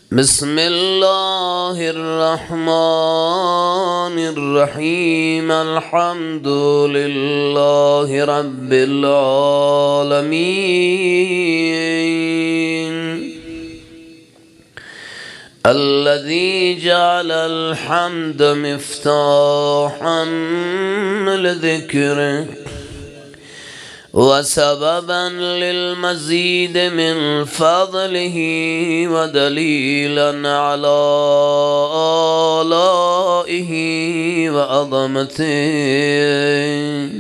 بسم الله الرحمن الرحيم الحمد لله رب العالمين الذي جعل الحمد مفتاحا لذكره وسببا للمزيد من فضله ودليلا على آلائه وعظمته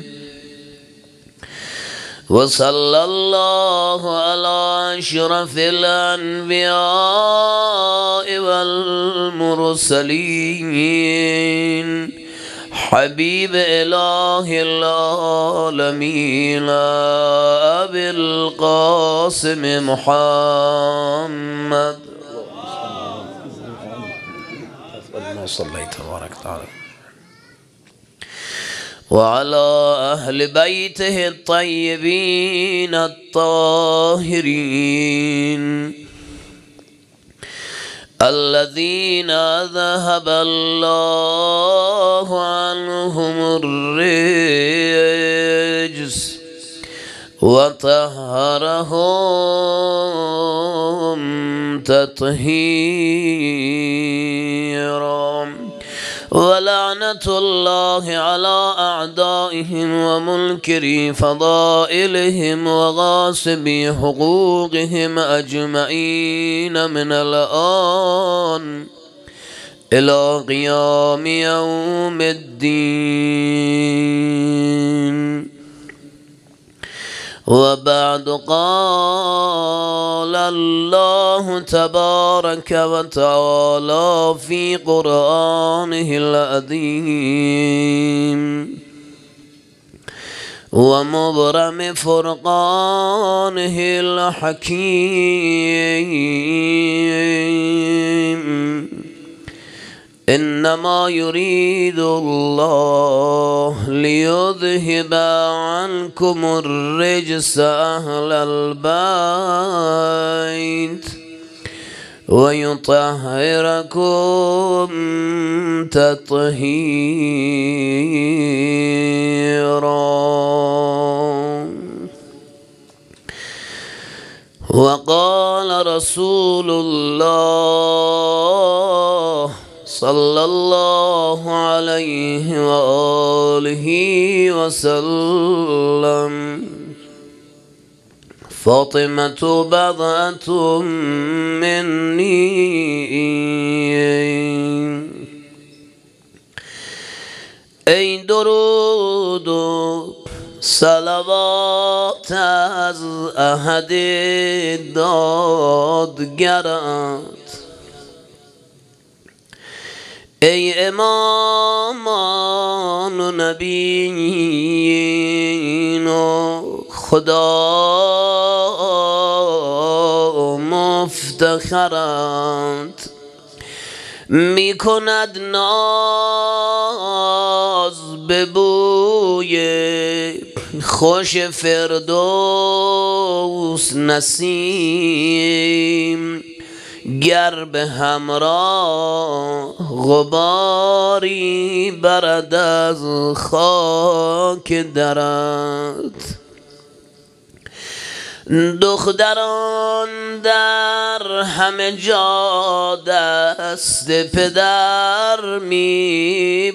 وصلى الله على أشرف الأنبياء والمرسلين حبيب إله العالمين أبي القاسم محمد صليت تبارك تعالى وعلى أهل بيته الطيبين الطاهرين الذين ذهب الله عنهم الرجس وطهرهم تطهيرا ولعنة الله على أعدائهم ومنكري فضائلهم وغاصبي حقوقهم أجمعين من الآن إلى قيام يوم الدين. وبعد قال الله تبارك وتعالى في قرآنه العظيم ومبرم فرقانه الحكيم إنما يريد الله ليذهب عنكم الرجس أهل البيت ويطهركم تطهيرا. وقال رسول الله صلى الله عليه وآله وسلم فاطمة بضعة مني ای درود و صلوات از احد دادگرت ای امامان و نبیین و خدا مفتخرت می کند ناز به بوی خوش فردوس نسیم گر به همراه غباری برد از خاک درت. دختران در همه جا دست پدر می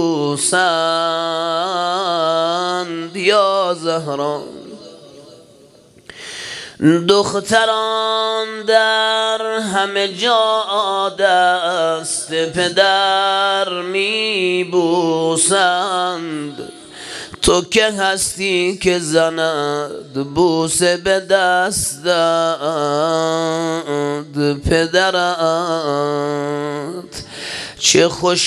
بوسند یا زهرا. دختران در همه جا دست پدر می بوسند تو که هستی که زند بوسه به دستت پدرت. چه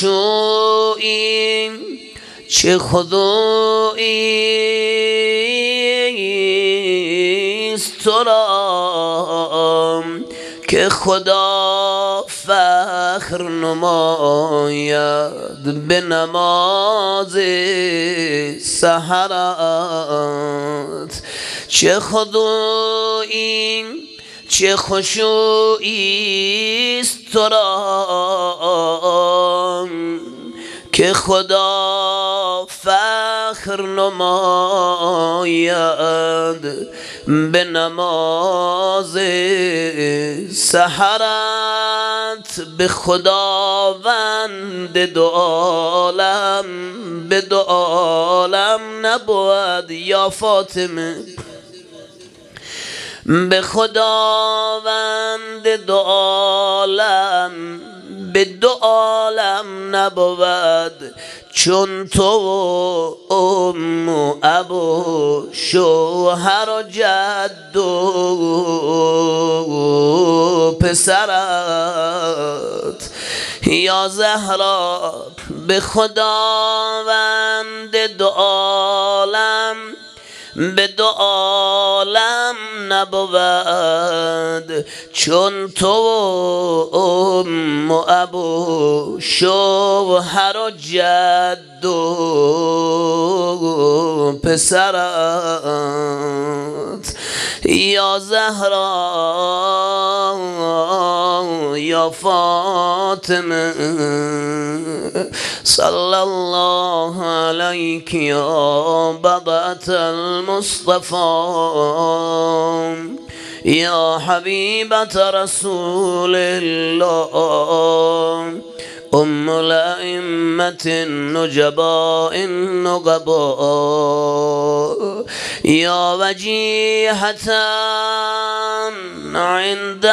خشوعی چه خضوعی است تو را که خدا فخر نماید به نماز سحرت. چه خضوعی چه خشوعیست تو را که خدا فخر نماید به نماز سحرت به خداوند دو عالم به دو عالم نبود یا فاطمه به خداوند دو عالم به دو عالم نبود چون تو ام و ابو شوهر و جد و پسرت یا زهرا به خداوند دو عالم به دو عالم نبود چون تو ام و ابو شوهر و جد و پسرت یا زهرا یا فاطمه صلی الله علیک یا بضعة المصطفى یا حبیبة رسول الله ام الائمة النجباء النقباء یا وجیهة عند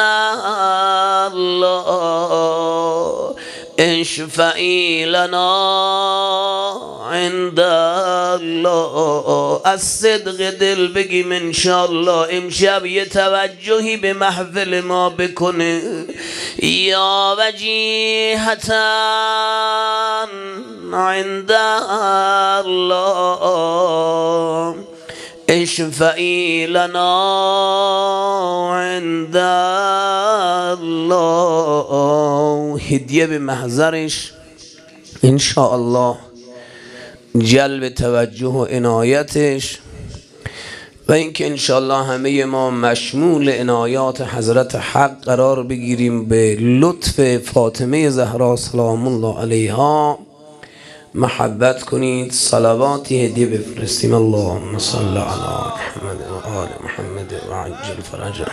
الله اشفعی لنا عند الله از صدق دل بگیم انشاءالله امشب یه توجهی به محفل ما بکنه یا وجیهة عند الله اشفعی لنا عند الله هدیه به محضرش انشاءالله جلب توجه و عنایتش و اینکه انشاءالله همه ما مشمول عنایات حضرت حق قرار بگیریم به لطف فاطمه زهرا سلام الله علیها محبت کنید صلواتی هدیه بفرستیم اللهم صل علی محمد و آل محمد و عجل فرجه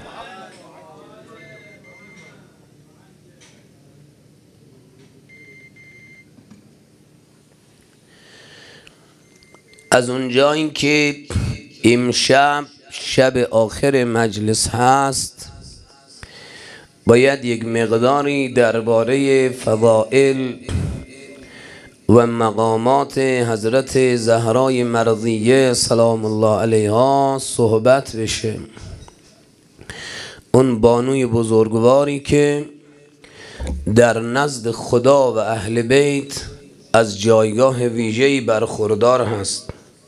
از اونجایی که امشب شب آخر مجلس هست باید یک مقداری درباره فضائل و مقامات حضرت زهرای مرضیه سلام الله علیها صحبت بشه اون بانوی بزرگواری که در نزد خدا و اهل بیت از جایگاه ویژه‌ای برخوردار هست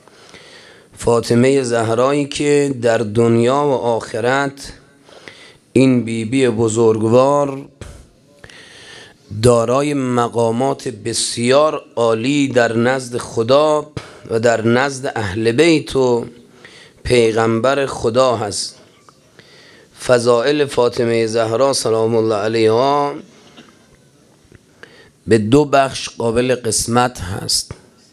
فاطمه زهرایی که در دنیا و آخرت این بیبی بزرگوار دارای مقامات بسیار عالی در نزد خدا و در نزد اهل بیت و پیغمبر خدا هست فضائل فاطمه زهرا سلام الله علیها به دو بخش قابل قسمت هست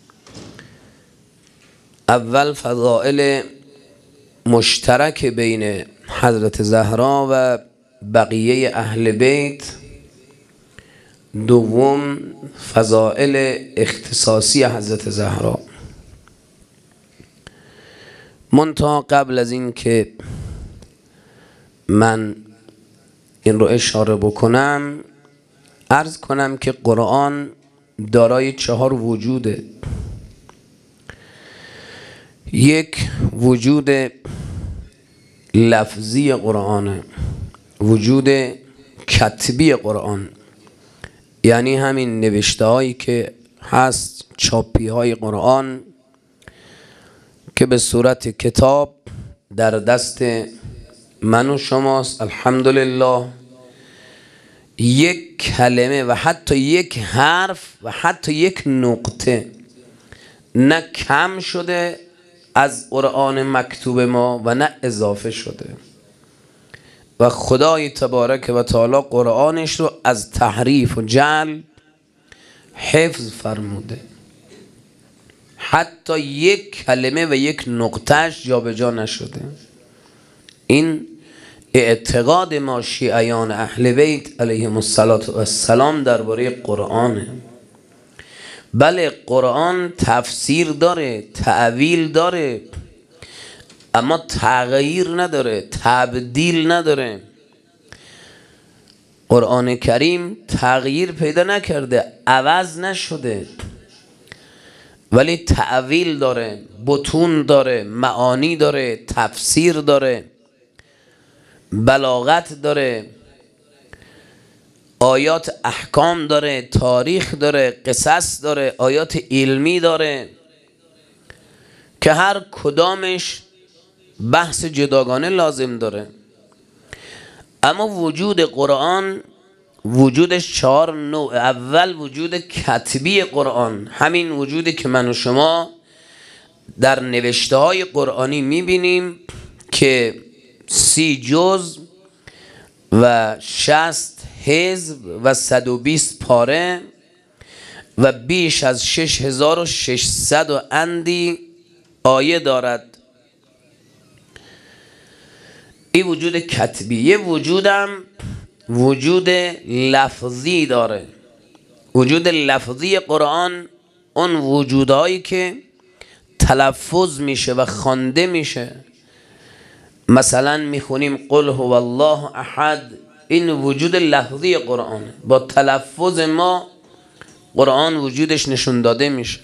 اول فضائل مشترک بین حضرت زهرا و بقیه اهل بیت دوم فضائل اختصاصی حضرت زهرا منتها قبل از این که من این رو اشاره بکنم عرض کنم که قرآن دارای 4 وجوده یک وجود لفظی قرآن وجود کتبی قرآن یعنی همین نوشته هایی که هست چاپی های قرآن که به صورت کتاب در دست من و شماست الحمدلله یک کلمه و حتی یک حرف و حتی یک نقطه نه کم شده از قرآن مکتوب ما و نه اضافه شده و خدای تبارک و تعالی قرآنش رو از تحریف و جعل حفظ فرموده، حتی یک کلمه و یک نقطهش جابجا نشده. این اعتقاد ما شیعیان اهل بیت علیهم السلام درباره قرآنه. بله قرآن تفسیر داره، تأویل داره، اما تغییر نداره، تبدیل نداره. قرآن کریم تغییر پیدا نکرده، عوض نشده، ولی تأویل داره، بطون داره، معانی داره، تفسیر داره، بلاغت داره، آیات احکام داره، تاریخ داره، قصص داره، آیات علمی داره که هر کدامش بحث جداگانه لازم داره. اما وجود قرآن وجودش 4 نوع. اول وجود کتبی قرآن، همین وجودی که من و شما در نوشته های قرآنی میبینیم که 30 جزء و 60 حزب و 120 پاره و بیش از 6600 و اندی آیه دارد. این وجود کتبی. یه وجودم وجود لفظی داره. وجود لفظی قرآن اون وجودهایی که تلفظ میشه و خوانده میشه. مثلا میخونیم قل هو الله احد، این وجود لفظی قرآن، با تلفظ ما قرآن وجودش نشون داده میشه.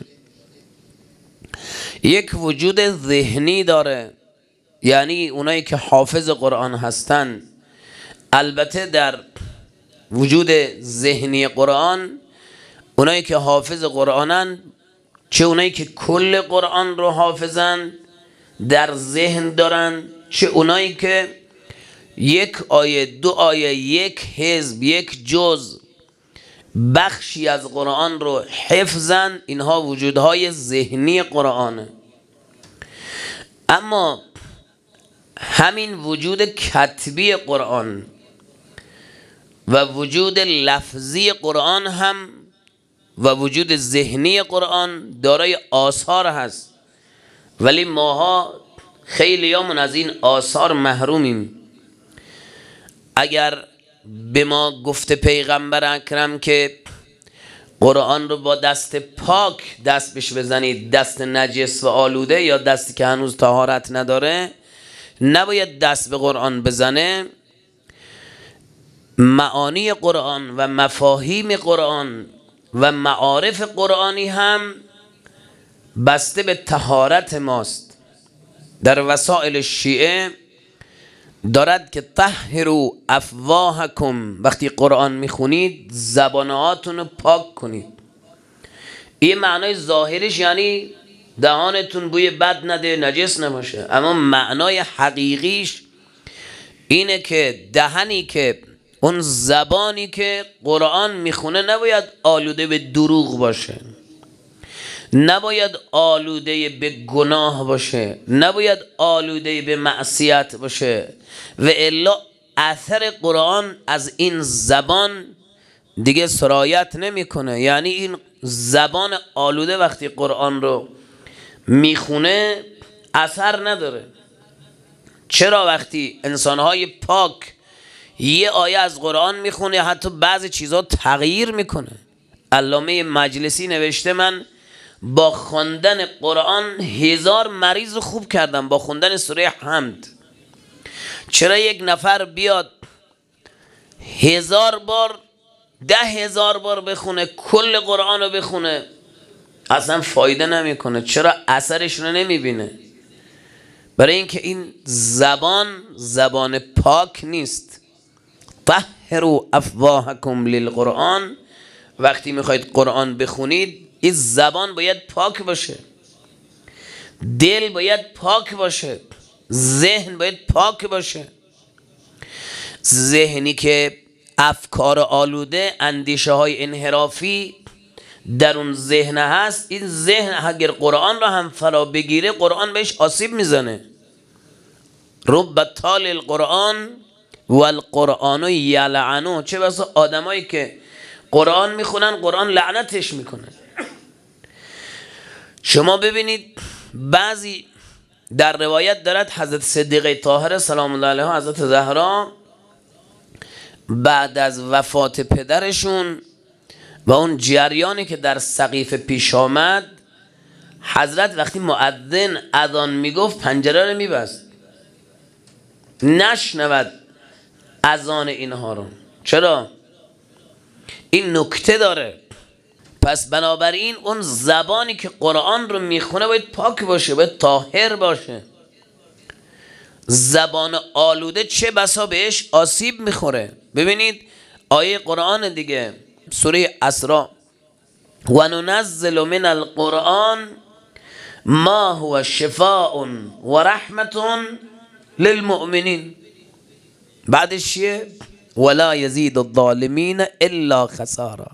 یک وجود ذهنی داره، یعنی اونایی که حافظ قرآن هستن. البته در وجود ذهنی قرآن اونایی که حافظ قرآنن، چه اونایی که کل قرآن رو حافظن در ذهن دارن، چه اونایی که 1 آیه 2 آیه 1 حزب 1 جزء بخشی از قرآن رو حفظن. اینها وجودهای ذهنی قرآنه. اما همین وجود کتبی قرآن و وجود لفظی قرآن هم و وجود ذهنی قرآن دارای آثار هست، ولی ماها خیلیامون از این آثار محرومیم. اگر به ما گفته پیغمبر اکرم که قرآن رو با دست پاک دست بهش بزنید، دست نجس و آلوده یا دستی که هنوز طهارت نداره نباید دست به قرآن بزنه، معانی قرآن و مفاهیم قرآن و معارف قرآنی هم بسته به طهارت ماست. در وسائل شیعه دارد که طهروا افواهکم، وقتی قرآن میخونید زبانهاتون رو پاک کنید. این معنای ظاهرش یعنی دهانتون بوی بد نده، نجس نباشه، اما معنای حقیقیش اینه که دهنی که اون زبانی که قرآن میخونه نباید آلوده به دروغ باشه، نباید آلوده به گناه باشه، نباید آلوده به معصیت باشه، و الا اثر قرآن از این زبان دیگه سرایت نمیکنه. یعنی این زبان آلوده وقتی قرآن رو میخونه اثر نداره. چرا وقتی انسانهای پاک یه آیه از قرآن میخونه حتی بعضی چیزها تغییر میکنه؟ علامه مجلسی نوشته من با خوندن قرآن 1000 مریض خوب کردم، با خوندن سوره حمد. چرا یک نفر بیاد 1000 بار 10,000 بار بخونه، کل قرآن رو بخونه، اصلا فایده نمیکنه؟ چرا اثرش رو نمیبینه؟ برای اینکه این زبان پاک نیست. طهروا افواهکم للقرآن، وقتی میخواید قرآن بخونید این زبان باید پاک باشه، دل باید پاک باشه، ذهن باید پاک باشه. ذهنی که افکار آلوده، اندیشه های انحرافی در اون ذهن هست، این ذهن اگر قرآن را هم فرا بگیره قرآن بهش آسیب میزنه. رب تال القرآن والقرآن یلعنو، چه بسا آدمایی که قرآن میخونن قرآن لعنتش میکنه. شما ببینید بعضی در روایت دارد حضرت صدیقه طاهره سلام الله علیها، حضرت زهرا بعد از وفات پدرشون و اون جریانی که در سقیفه پیش آمد، حضرت وقتی مؤذن اذان میگفت پنجره رو میبست نشنود اذان اینها رو. چرا؟ این نکته داره. پس بنابراین اون زبانی که قرآن رو میخونه باید پاک باشه، باید طاهر باشه. زبان آلوده چه بسا بهش آسیب میخوره. ببینید آیه قرآن دیگه سوره اسراء، و ننزل من القرآن ما هو شفاء و رحمت للمؤمنین. بعدش چیه؟ ولا یزید الظالمین الا خسارا.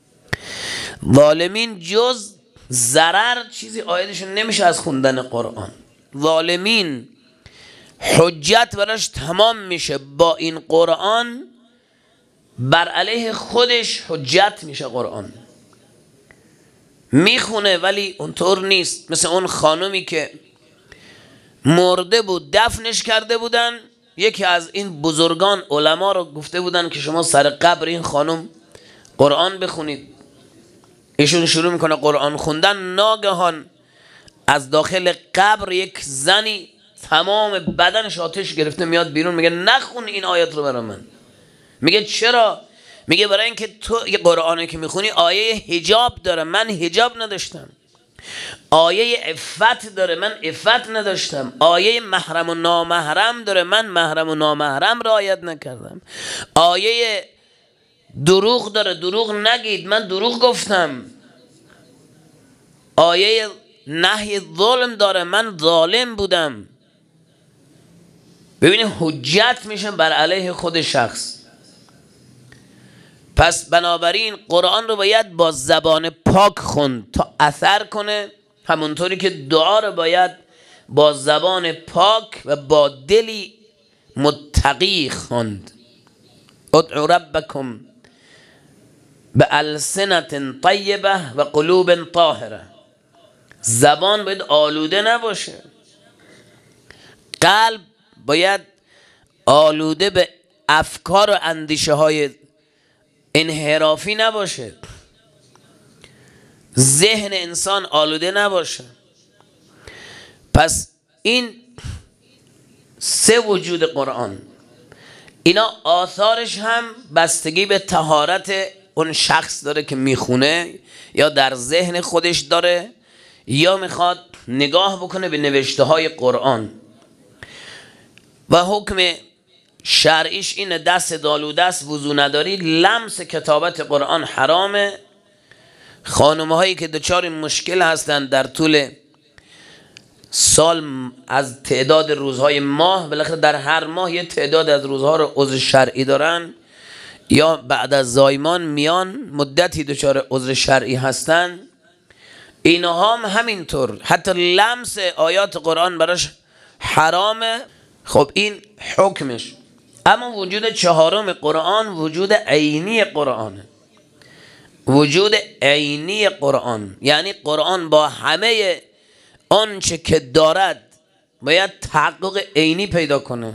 ظالمین جز ضرر چیزی آیدشون نمیشه از خوندن قرآن. ظالمین حجت براش تمام میشه با این قرآن، بر علیه خودش حجت میشه. قرآن میخونه ولی اونطور نیست. مثل اون خانومی که مرده بود دفنش کرده بودن، یکی از این بزرگان علما رو گفته بودن که شما سر قبر این خانم قرآن بخونید. ایشون شروع میکنه قرآن خوندن، ناگهان از داخل قبر یک زنی تمام بدنش آتش گرفته میاد بیرون، میگه نخون این آیت رو برای من. میگه چرا؟ میگه برای اینکه تو یه قرآنی که میخونی آیه حجاب داره، من حجاب نداشتم. آیه عفت داره، من عفت نداشتم. آیه محرم و نامحرم داره، من محرم و نامحرم رعایت نکردم. آیه دروغ داره، دروغ نگید، من دروغ گفتم. آیه نهی ظلم داره، من ظالم بودم. ببینید حجت میشه بر علیه خود شخص. پس بنابراین قرآن رو باید با زبان پاک خوند تا اثر کنه، همونطوری که دعا رو باید با زبان پاک و با دلی متقی خوند. ادعوا ربکم بألسنة طیبه و قلوب طاهره. زبان باید آلوده نباشه، قلب باید آلوده به افکار و اندیشه های انحرافی نباشه، ذهن انسان آلوده نباشه. پس این سه وجود قرآن، اینا آثارش هم بستگی به طهارت اون شخص داره که میخونه، یا در ذهن خودش داره، یا میخواد نگاه بکنه به نوشته های قرآن. و حکم شرعیش اینه دست دالوده است، وضو نداری، لمس کتابت قرآن حرامه. خانم هایی که دچار مشکل هستند در طول سال از تعداد روزهای ماه، بالاخره در هر ماه یه تعداد از روزها رو عذر شرعی دارن، یا بعد از زایمان میان مدتی دچار عذر شرعی هستن، اینها هم همینطور، حتی لمس آیات قرآن براش حرامه. خب این حکمش. اما وجود چهارم قرآن وجود عینی قرآنه. وجود عینی قرآن یعنی قرآن با همه آنچه که دارد باید تحقق عینی پیدا کنه.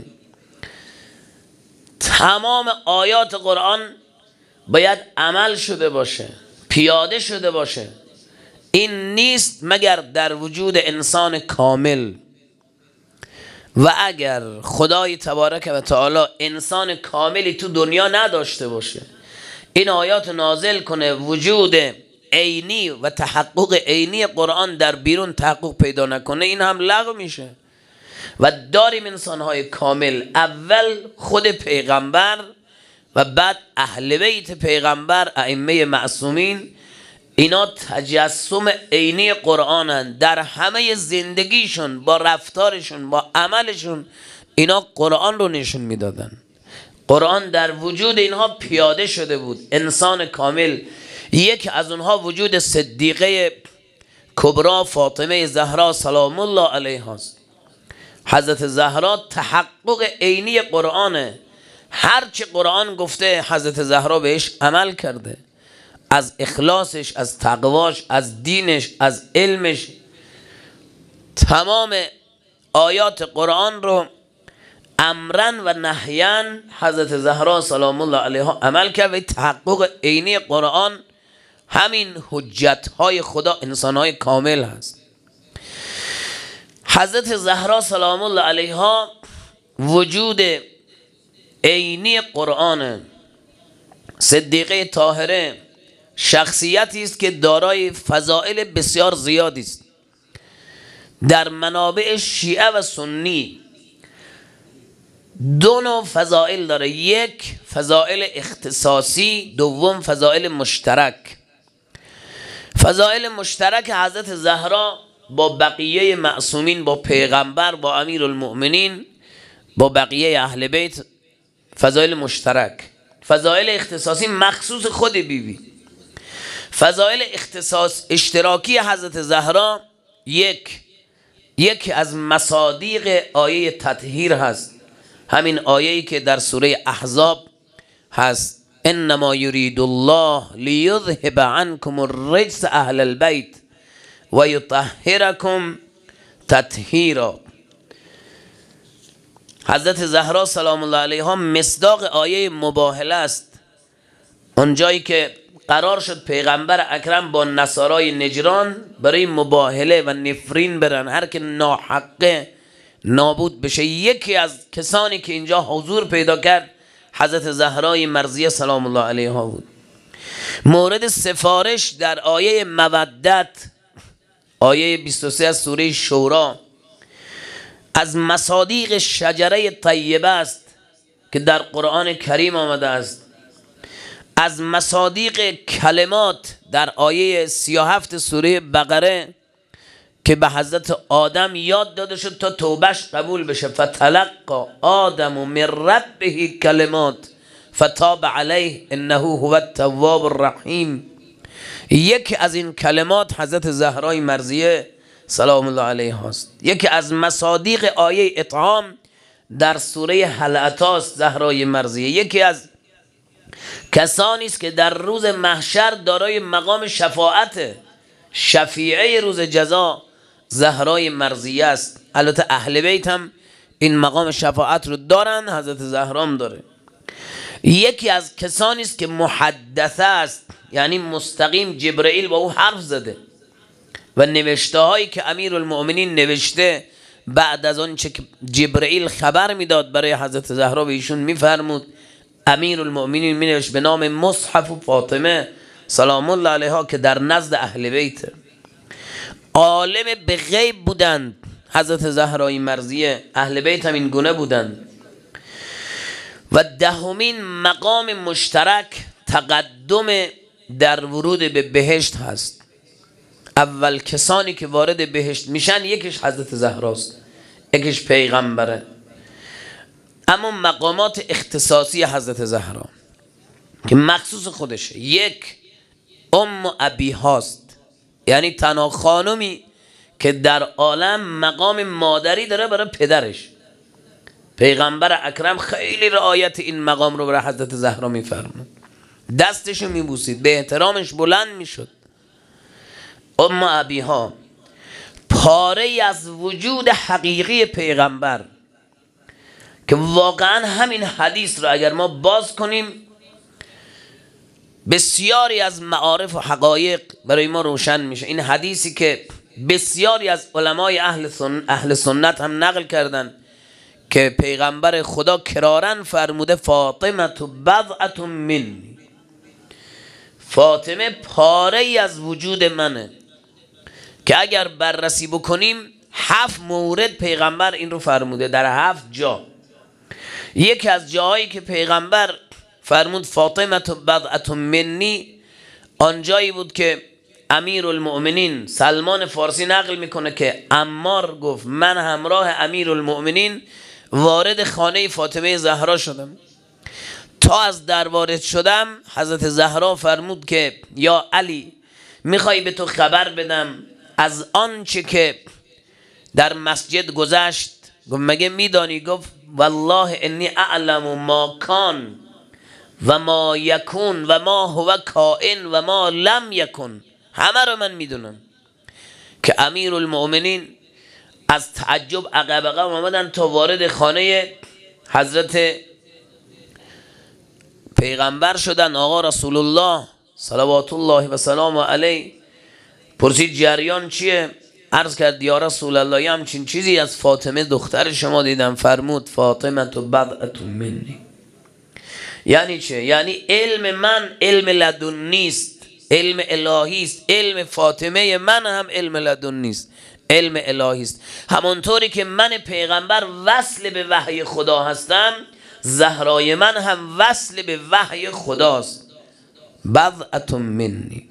تمام آیات قرآن باید عمل شده باشه، پیاده شده باشه. این نیست مگر در وجود انسان کامل. و اگر خدای تبارک و تعالی انسان کاملی تو دنیا نداشته باشه، این آیات نازل کنه، وجود عینی و تحقق عینی قرآن در بیرون تحقق پیدا نکنه، این هم لغو میشه. و داریم انسانهای کامل، اول خود پیغمبر و بعد اهل بیت پیغمبر، ائمه معصومین، اینا تجسم عینی قرآنن. در همه زندگیشون، با رفتارشون، با عملشون، اینا قرآن رو نشون میدادن. قرآن در وجود اینها پیاده شده بود. انسان کامل، یک از اونها وجود صدیقه کبرا فاطمه زهرا سلام الله علیها است. حضرت زهرا تحقق عینی قرآنه. هرچی قرآن گفته حضرت زهرا بهش عمل کرده، از اخلاصش، از تقواش، از دینش، از علمش. تمام آیات قرآن رو امرن و نهین حضرت زهرا سلام الله علیها عمل کرد و تحقق عینی قرآن همین حجت های خدا انسان های کامل هست. حضرت زهرا سلام الله علیها وجود عینی قرآن، صدیقه طاهره، شخصیتی است که دارای فضائل بسیار زیادی است. در منابع شیعه و سنی دو نوع فضائل داره، یک فضائل اختصاصی، دوم فضائل مشترک. فضائل مشترک حضرت زهرا با بقیه معصومین، با پیغمبر، با امیر المؤمنین، با بقیه اهل بیت، فضائل مشترک. فضائل اختصاصی مخصوص خود بیبی. فضائل اختصاص اشتراکی حضرت زهرا یک از مصادیق آیه تطهیر هست، همین آیه‌ای که در سوره احزاب هست، انما یرید الله لیذهب عنکم الرجس اهل البیت و یطهرکم تطهیرا. حضرت زهرا سلام الله علیها مصداق آیه مباهله است. اونجایی که قرار شد پیغمبر اکرم با نصارای نجران برای مباهله و نفرین برن، هر که ناحقه نابود بشه، یکی از کسانی که اینجا حضور پیدا کرد حضرت زهرای مرضیه سلام الله علیها بود. مورد سفارش در آیه مودت، آیه 23 از سوره شورا، از مصادیق شجره طیبه است که در قرآن کریم آمده است. از مصادیق کلمات در آیه 37 سوره بقره که به حضرت آدم یاد داده شد تا توبهش قبول بشه، فتلقى آدم من ربه کلمات فتاب علیه انه هو التواب الرحیم. یکی از این کلمات حضرت زهرای مرضیه سلام الله علیها است. یکی از مصادیق آیه اطعام در سوره هل اتاست زهرای مرضیه. یکی از کسانی است که در روز محشر دارای مقام شفاعت، شفیعه روز جزا زهرای مرضیه است. البته اهل بیت هم این مقام شفاعت رو دارن، حضرت زهرا هم داره. یکی از کسانی است که محدثه است، یعنی مستقیم جبرئیل با او حرف زده و نوشته هایی که امیر المؤمنین نوشته بعد از آن چه جبرئیل خبر میداد برای حضرت زهرا و ایشون میفرمود، امیر المؤمنین می نوشت به نام مصحف و فاطمه سلام الله علیها که در نزد اهل بیت. عالم به غیب بودند حضرت زهرای مرضیه، اهل بیت هم این گونه بودند. و دهمین مقام مشترک تقدم در ورود به بهشت هست. اول کسانی که وارد بهشت میشن یکیش حضرت زهراست، یکیش پیغمبره. اما مقامات اختصاصی حضرت زهرا که مخصوص خودشه، یک ام ابی هاست، یعنی تنها خانمی که در عالم مقام مادری داره برای پدرش. پیغمبر اکرم خیلی رعایت این مقام رو برای حضرت زهرا میفرمود، دستشو میبوسید، به احترامش بلند میشد. ام ابی ها پاره از وجود حقیقی پیغمبر که واقعا همین حدیث رو اگر ما باز کنیم بسیاری از معارف و حقایق برای ما روشن میشه. این حدیثی که بسیاری از علمای اهل سنت هم نقل کردن که پیغمبر خدا کرارن فرموده فاطمه بضعة منی، فاطمه پاره ای از وجود منه، که اگر بررسی بکنیم 7 مورد پیغمبر این رو فرموده در 7 جا. یکی از جاهایی که پیغمبر فرمود فاطمه بضعة منی آنجایی بود که امیر المؤمنین سلمان فارسی نقل میکنه که عمار گفت من همراه امیر المؤمنین وارد خانه فاطمه زهرا شدم، تا از در وارد شدم حضرت زهرا فرمود که یا علی میخوای به تو خبر بدم از آنچه که در مسجد گذشت؟ گفت مگه میدانی؟ گفت والله انی اعلم ما کان و ما یکون و ما هو کائن و ما لم یکن. همه رو من میدونم که امیر المؤمنین از تعجب عقب آمدن تا وارد خانه حضرت پیغمبر شدن، آقا رسول الله صلوات الله و سلام علیه. پرسید جریان چیه؟ عرض کرد یا رسول الله همچین چیزی از فاطمه دختر شما دیدم. فرمود فاطمه تو بضعة منی. یعنی چه؟ یعنی علم من علم لدنی است، علم الهی است. علم فاطمه من هم علم لدنی است، علم الهی است. همانطوری که من پیغمبر وصل به وحی خدا هستم، زهرای من هم وصل به وحی خداست. بضعة منی.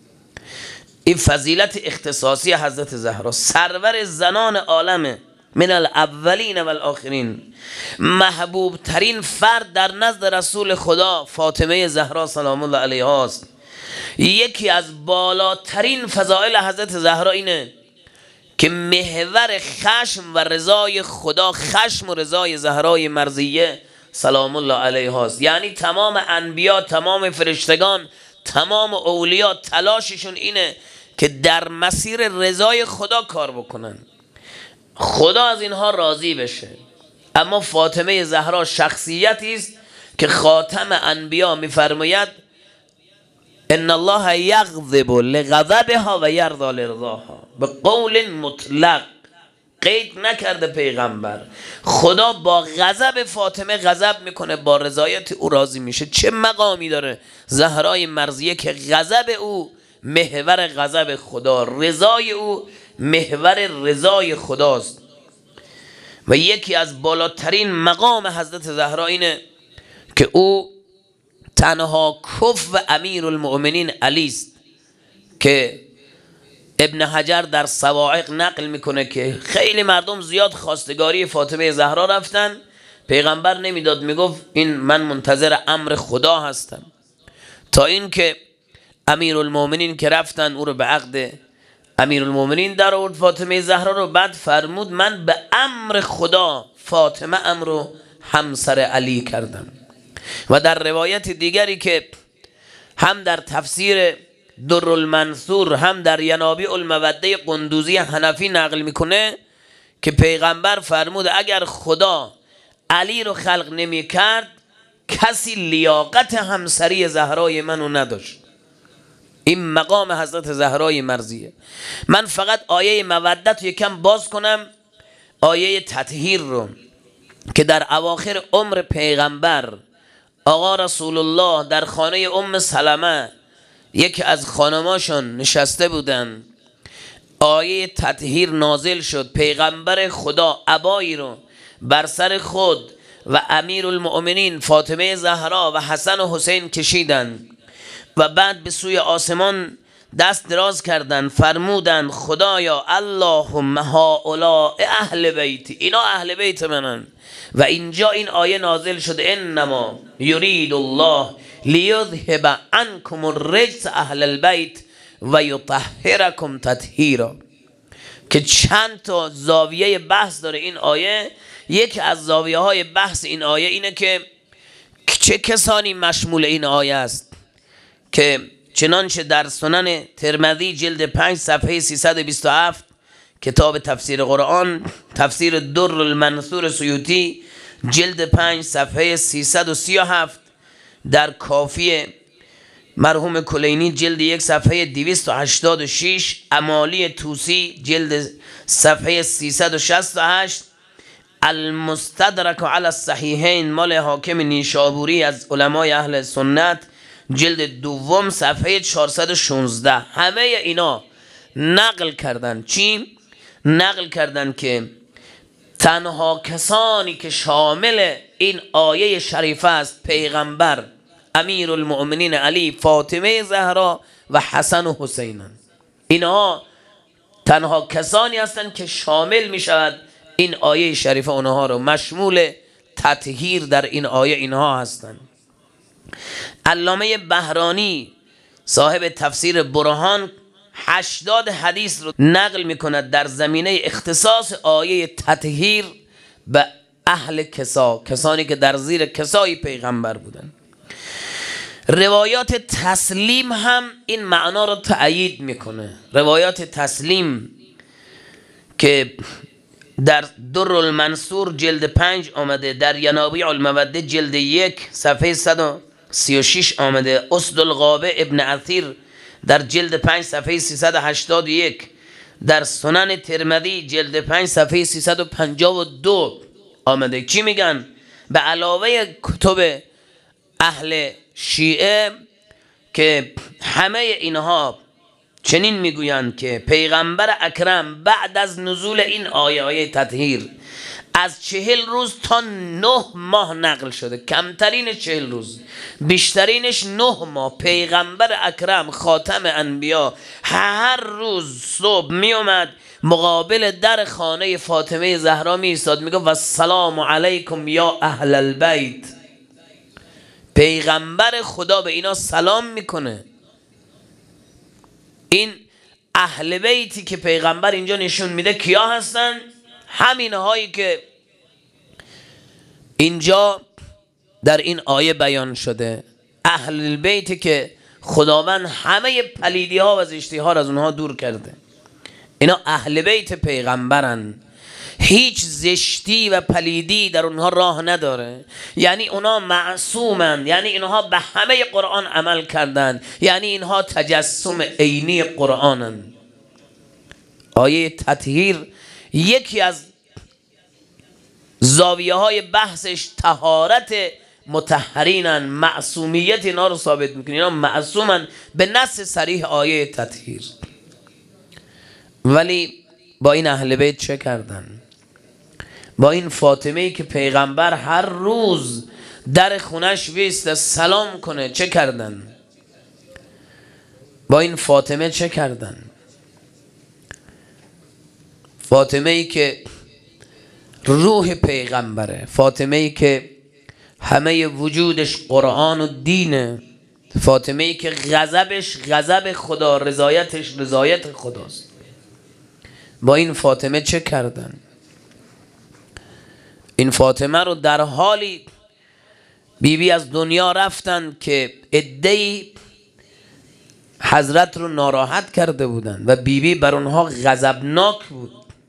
این فضیلت اختصاصی حضرت زهرا، سرور زنان عالمه، من الاولین و الاخرین. محبوب ترین فرد در نزد رسول خدا فاطمه زهرا سلام الله علیها است. یکی از بالاترین فضائل حضرت زهرا اینه که محور خشم و رضای خدا، خشم و رضای زهرای مرضیه سلام الله علیها است. یعنی تمام انبیا، تمام فرشتگان، تمام اولیا تلاششون اینه که در مسیر رضای خدا کار بکنن، خدا از اینها راضی بشه. اما فاطمه زهرا شخصیتی است که خاتم انبیا میفرماید ان الله یغضب لغضبها و یرضا لرضاها، به قول مطلق، قید نکرده پیغمبر. خدا با غضب فاطمه غضب میکنه، با رضایت او راضی میشه. چه مقامی داره زهرای مرضیه که غضب او محور غضب خدا، رضای او محور رضای خداست. و یکی از بالاترین مقام حضرت زهرا اینه که او تنها کف امیر المؤمنین علی است که ابن حجر در صواعق نقل میکنه که خیلی مردم زیاد خواستگاری فاطمه زهرا رفتن، پیغمبر نمیداد، میگفت این من منتظر امر خدا هستم. تا اینکه امیر المؤمنین که رفتن او رو به عقد امیر المؤمنین در آورد فاطمه زهرا رو، بعد فرمود من به امر خدا فاطمه امر همسر علی کردم. و در روایت دیگری که هم در تفسیر در المنصور هم در ینابیع الموده قندوزی حنفی نقل میکنه که پیغمبر فرمود اگر خدا علی رو خلق نمی کرد کسی لیاقت همسری زهرای منو نداشت. این مقام حضرت زهرای مرضیه. من فقط آیه مودت رو یکم باز کنم، آیه تطهیر رو که در اواخر عمر پیغمبر آقا رسول الله در خانه ام سلمه یکی از خانماشون نشسته بودن، آیه تطهیر نازل شد، پیغمبر خدا عبایی رو بر سر خود و امیر المؤمنین فاطمه زهرا و حسن و حسین کشیدن و بعد به سوی آسمان دست دراز کردن، فرمودن خدایا اللهم هؤلاء اهل بیتی، اینا اهل بیت منن. و اینجا این آیه نازل شد انما یرید الله لیذهب عنکم الرجس اهل البیت و یطهرکم تطهیرا، که چند تا زاویه بحث داره این آیه. یکی از زاویه های بحث این آیه اینه که چه کسانی مشمول این آیه است، که چنانچه در سنن ترمذی جلد 5 صفحه 327 کتاب تفسیر قرآن، تفسیر در المنصور سیوطی جلد 5 صفحه 337، در کافی مرحوم کلینی جلد 1 صفحه 286، امالی توسی جلد صفحه 368، المستدرک علی الصحیحین مال حاکم نیشابوری از علمای اهل سنت جلد 2 صفحه 416، همه اینا نقل کردن. چی؟ نقل کردن که تنها کسانی که شامل این آیه شریفه است پیغمبر، امیر المؤمنین علی، فاطمه زهرا و حسن و حسین. اینها تنها کسانی هستند که شامل می شود این آیه شریفه اونها رو، مشمول تطهیر در این آیه اینها هستند. علامه بهرانی صاحب تفسیر برهان 80 حدیث رو نقل می کند در زمینه اختصاص آیه تطهیر به اهل کسا، کسانی که در زیر کسای پیغمبر بودن. روایات تسلیم هم این معنا رو تأیید میکنه. روایات تسلیم که در در المنصور جلد 5 آمده، در ینابیع الموده جلد 1 صفحه 136 آمده، اسد الغابه ابن اثیر در جلد 5 صفحه 381، در سنن ترمذی جلد 5 صفحه 352 آمده. چی میگن؟ به علاوه کتب اهل شیعه که همه اینها چنین میگویند که پیغمبر اکرم بعد از نزول این آیه تطهیر از 40 روز تا 9 ماه نقل شده، کمترینش 40 روز بیشترینش 9 ماه. پیغمبر اکرم خاتم انبیا هر روز صبح می اومد مقابل در خانه فاطمه زهرا می ایستاد، میگه و السلام علیکم یا اهل البیت. پیغمبر خدا به اینا سلام میکنه. این اهل بیتی که پیغمبر اینجا نشون میده کیا هستن؟ همین هایی که اینجا در این آیه بیان شده، اهل بیتی که خداوند همه پلیدی ها و زشتی ها را از اونها دور کرده. اینا اهل بیت پیغمبرن، هیچ زشتی و پلیدی در اونها راه نداره. یعنی اونها معصومن، یعنی اینها به همه قرآن عمل کردن، یعنی اینها تجسم عینی قرآنن. آیه تطهیر یکی از زاویه های بحثش طهارت مطهرینن، معصومیت اینا رو ثابت میکنه. اینا معصومن به نص صریح آیه تطهیر. ولی با این اهل بیت چه کردن؟ با این فاطمه ای که پیغمبر هر روز در خونش بیست سلام کنه چه کردن؟ با این فاطمه چه کردن؟ فاطمه ای که روح پیغمبره، فاطمه ای که همه وجودش قرآن و دینه، فاطمه ای که غضبش غضب خدا، رضایتش رضایت خداست. با این فاطمه چه کردن؟ این فاطمه رو در حالی بیبی از دنیا رفتن که عده‌ای حضرت رو ناراحت کرده بودن و بیبی بر اونها غضبناک بود.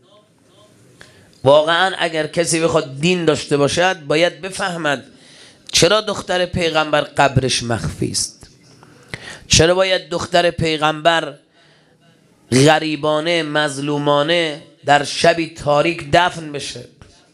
واقعا اگر کسی بخواد دین داشته باشد باید بفهمد چرا دختر پیغمبر قبرش مخفی است، چرا باید دختر پیغمبر غریبانه مظلومانه در شبی تاریک دفن بشه،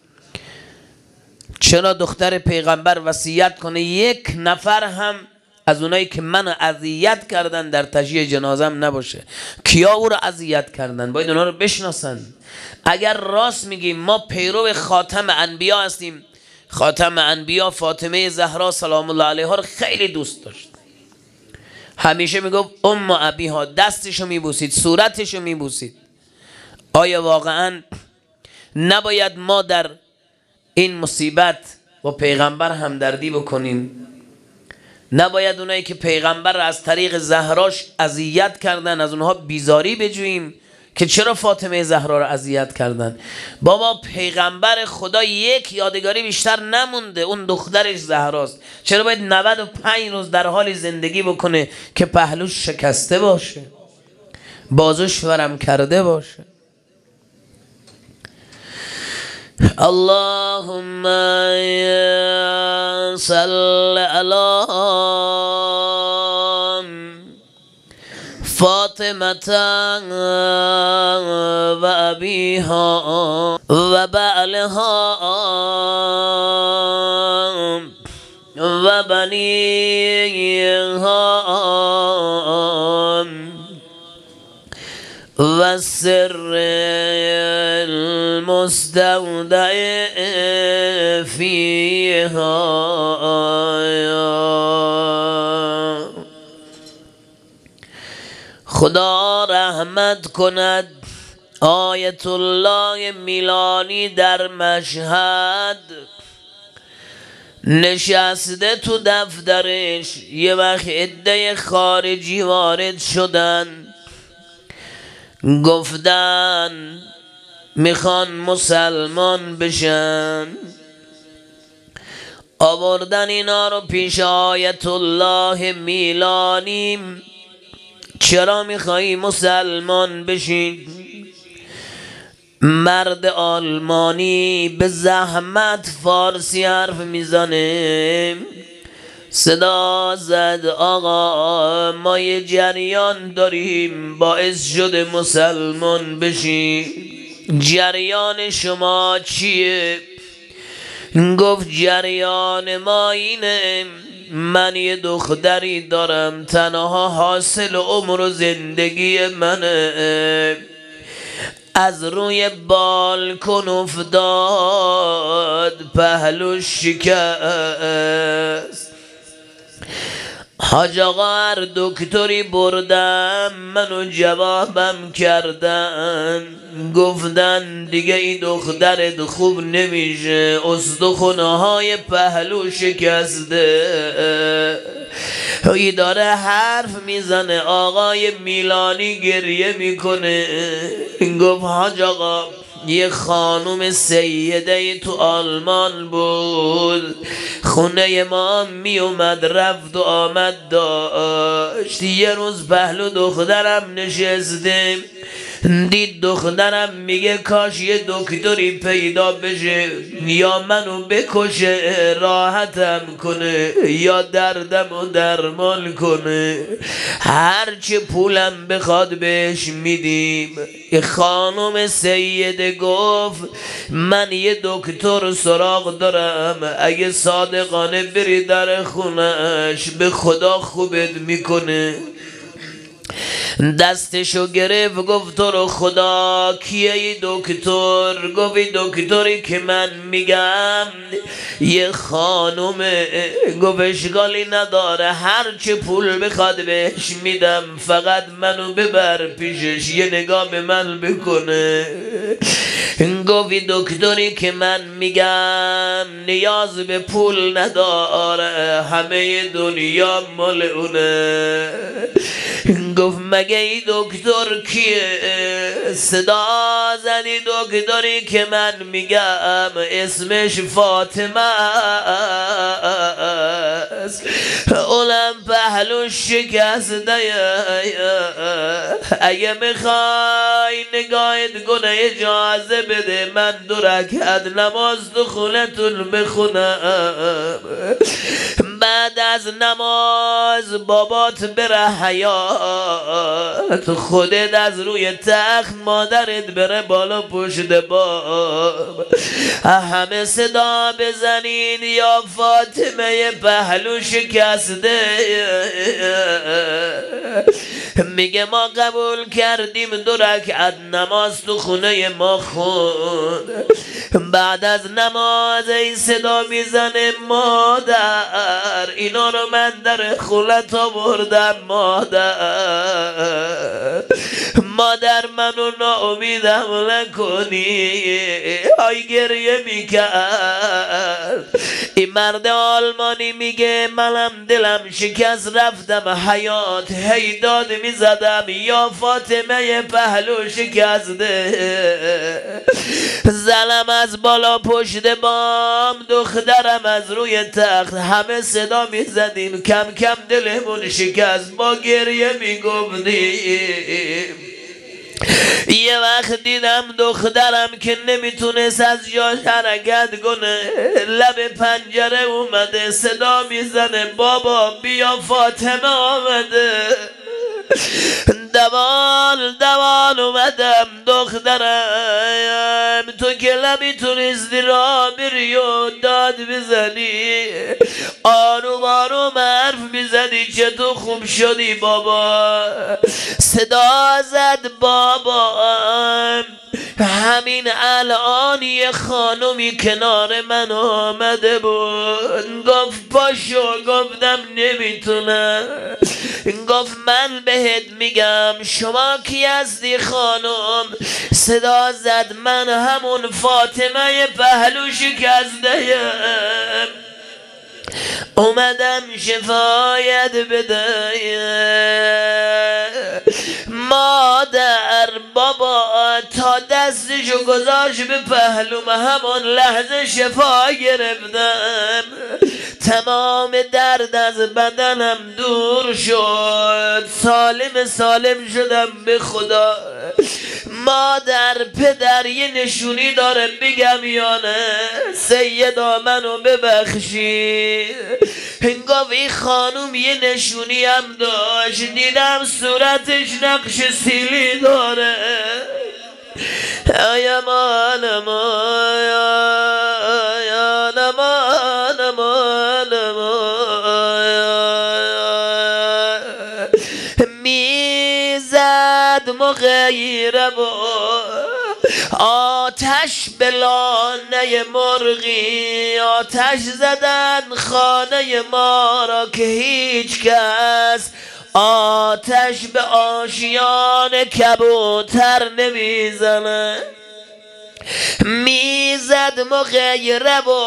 چرا دختر پیغمبر وصیت کنه یک نفر هم از اونایی که منو اذیت کردن در تشییع جنازم نباشه. کیا او رو اذیت کردن؟ باید اونا رو بشناسن. اگر راست میگیم ما پیرو خاتم انبیا هستیم، خاتم انبیا فاطمه زهرا سلام الله علیها رو خیلی دوست داشت. همیشه میگفت ام ابیها، دستشو میبوسید، صورتشو میبوسید. آیا واقعا نباید ما در این مصیبت با پیغمبر همدردی بکنیم؟ نباید اونایی که پیغمبر را از طریق زهراش اذیت کردن از اونها بیزاری بجوییم که چرا فاطمه زهرا را اذیت کردن؟ بابا پیغمبر خدا یک یادگاری بیشتر نمونده، اون دخترش زهراست. چرا باید 95 روز در حال زندگی بکنه که پهلوش شکسته باشه، بازوش ورم کرده باشه؟ اللهم صل علی فاطمة و ابیها و بعلها و بنیها و سر المستودع فیها. خدا رحمت کند آیت الله میلانی در مشهد نشسته تو دفترش. یه وقت عده خارجی وارد شدن، گفتن میخوان مسلمان بشن. آوردن اینا رو پیش آیت الله میلانی. چرا میخوایی مسلمان بشین؟ مرد آلمانی به زحمت فارسی حرف میزنه. صدا زد آقا ما یه جریان داریم باعث شده مسلمان بشیم. جریان شما چیه؟ گفت جریان ما اینه من یه دختری دارم تنها حاصل عمر و زندگی منه. از روی بالکن افتاد پهلو شکست. حاج آقا هر دکتری بردم منو جوابم کردن گفتن دیگه این دخترت خوب نمیشه استخونه های پهلو شکسته. ای داره حرف میزنه آقای میلانی گریه میکنه. گفت حاج آقا یه خانوم سیده تو آلمان بود خونه ما می اومد رفت و آمد داشت. یه روز پهلو دخترم نشسته دید دخترم میگه کاش یه دکتری پیدا بشه یا منو بکشه راحتم کنه یا دردم و درمان کنه هرچی پولم بخواد بهش میدیم. یه خانم سیده گفت من یه دکتر سراغ دارم اگه صادقانه بری در خونش به خدا خوبت میکنه. دستشو گرفت گفت تو رو خدا کیه ای دکتر؟ گفت ای دکتری که من میگم یه خانومه. گفت اشکالی نداره هرچه پول بخواد بهش میدم فقط منو ببر پیشش یه نگاه به من بکنه. گفت دکتری که من میگم نیاز به پول نداره همه دنیا مال اونه. گفت مگه ای دکتر کیه؟ صدا زدی دکتری که من میگم اسمش فاطمه است اونم پهلو شکسته. اگه میخوای نگاهت کنه اجازه بده من 2 رکعت نماز تو خونتون بخونم. بعد از نماز بابات بره حیات خودت از روی تخت مادرت بره بالا پشت باب همه صدا بزنین یا فاطمه پهلو شکسته. میگه ما قبول کردیم 2 رکعت نماز تو خونه ما خون. بعد از نماز این صدا میزنه مادر اینا رو من در خونت آوردم مادر منو ناامیدم نکنی. آی گریه میکرد. این مرد آلمانی میگه منم دلم شکست رفتم حیات هی داد میزدم یا فاطمه پهلو شکسته. زلم از بالا پشت بام دخترم از روی تخت همه صدا میزدیم کم کم دلمون شکست با گریه میگفتیم. یه وقت دیدم دخترم که نمیتونست از جاش حرکت کنه لب پنجره اومده صدا میزنه بابا بیا فاطمه آمده. دوال اومدم دخترم تو که نمیتونستی را بری و داد بزنی آروم آروم حرف میزنی چطور خوب شدی بابا؟ صدا زد بابا همین الان یه خانومی کنار من آمده بود گفت پاشو. گفتم نمیتونم. گفت من بهت میگم شما کی هستی خانم؟ صدا زد من همون فاطمه پهلو شکسته اومدم شفایت بدم. مادر بابا تا دستشو گذاشت به پهلوم همون لحظه شفا گرفتم. تمام درد از بدنم دور شد، سالم سالم شدم به خدا. مادر پدر یه نشونی داره بگم یا نه؟ سیدا منو ببخشی. هنگام این خانوم یه نشونی هم داشت، دیدم صورتش نقش سیلی داره. آیا مانم آیا نمانم میزد مغیره با آتش به لانه مرغی، آتش زدن خانه ما را که هیچ کس آتش به آشیان کبوتر نمیزنه. میزد مغیره و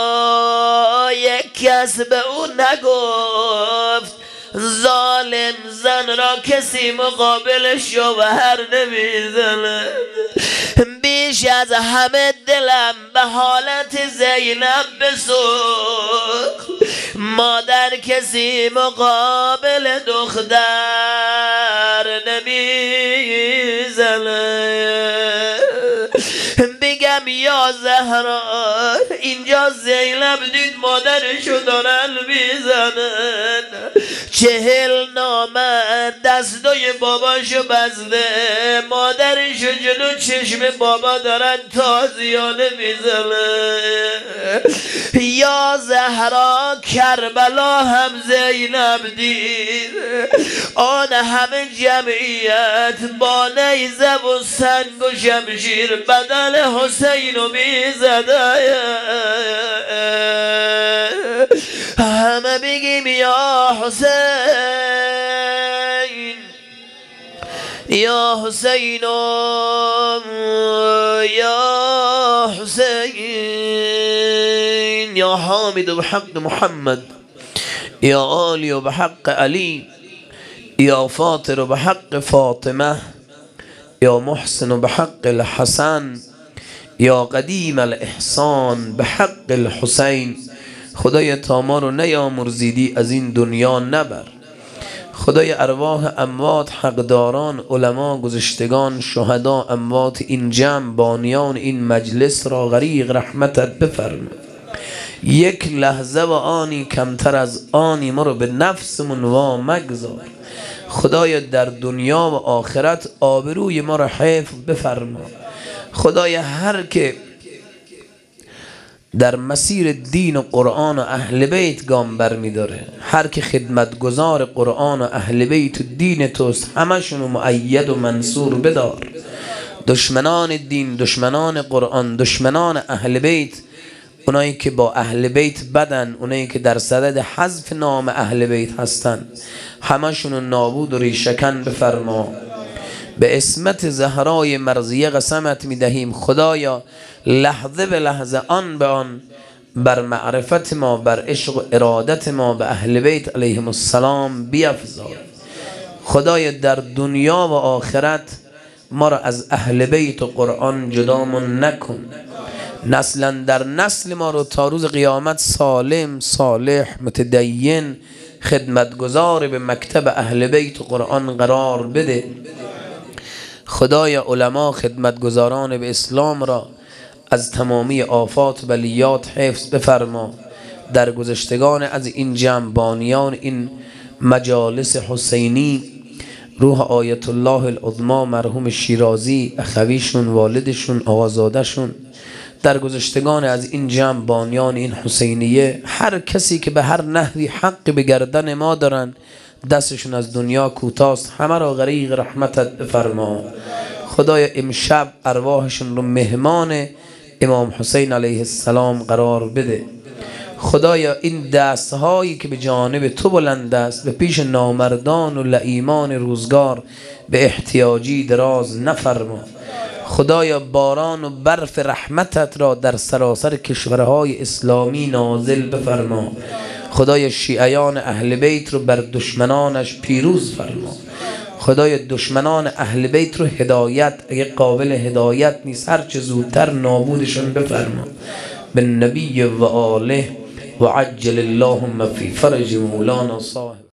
یک کس به او نگفت، ظالم زن را کسی مقابل شوهر نمیزنه. بیش از همه دلم به حالت زینب بسوخت، مادر کسی مقابل دختر نمیزنه. بگم یا زهرا اینجا زینب دید مادرشو دارن میزنن، 40 نامرد دستای باباشو بسته، مادرشو جلو چشم بابا دارن تازیانه میزنن. یا زهرا کربلا هم زینب دید، آن همه جمعیت با نیزه و سنگ و شمشیر بدن حسینو میزده. همه بگیم یا حسین یا حسین یا حسین، یا حامد بحق محمد، یا عالی بحق علی، یا فاطر بحق فاطمه، یا محسن بحق الحسن، یا قدیم الاحسان بحق الحسین. خدای تا ما رو نیامرزیدی از این دنیا نبر. خدای ارواح اموات، حقداران، علما، گذشتگان، شهدا، اموات این جمع، بانیان این مجلس را غریق رحمتت بفرما. یک لحظه و آنی کمتر از آنی ما رو به نفسمون وا مگذار. خدای در دنیا و آخرت آبروی ما را حفظ بفرما. خدای هر که در مسیر دین و قرآن و اهل بیت گام بر می داره، هر که خدمتگزار قرآن و اهل بیت و دین توست، همشونو مؤید و منصور بدار. دشمنان دین، دشمنان قرآن، دشمنان اهل بیت، اونایی که با اهل بیت بدن، اونایی که در صدد حذف نام اهل بیت هستن، همشونو نابود و ریشکن بفرما. به اسمت زهرای مرضیه قسمت می دهیم خدایا لحظه به لحظه، آن به آن، بر معرفت ما، بر عشق و ارادت ما به اهل بیت علیهم السلام بیفزار. خدای در دنیا و آخرت ما را از اهل بیت و قرآن جدامون نکن. نسلا در نسل ما رو تا روز قیامت سالم، صالح، متدین، خدمتگزار به مکتب اهل بیت و قرآن قرار بده. خدای علما، خدمتگزاران به اسلام را از تمامی آفات و بلیات حفظ بفرما. در گذشتگان از این جمع، بانیان این مجالس حسینی، روح آیت الله العظما مرحوم شیرازی، اخویشون، والدشون، آقازادشون، در گذشتگان از این جمع، بانیان این حسینیه، هر کسی که به هر نحوی حق به گردن ما دارن، دستشون از دنیا کوتاست، همه را غریق رحمتت بفرما. خدای امشب ارواحشون رو مهمان امام حسین علیه السلام قرار بده. خدایا این دستهایی که به جانب تو بلند است، به پیش نامردان و لئیمان روزگار به احتیاجی دراز نفرما. خدایا باران و برف رحمتت را در سراسر کشورهای اسلامی نازل بفرما. خدای شیعیان اهل بیت رو بر دشمنانش پیروز فرما. خدای دشمنان اهل بیت رو هدایت، اگه قابل هدایت نیست هر چه زودتر نابودشون بفرما. به نبی و آله و عجل اللهم فی فرج مولانا صاحب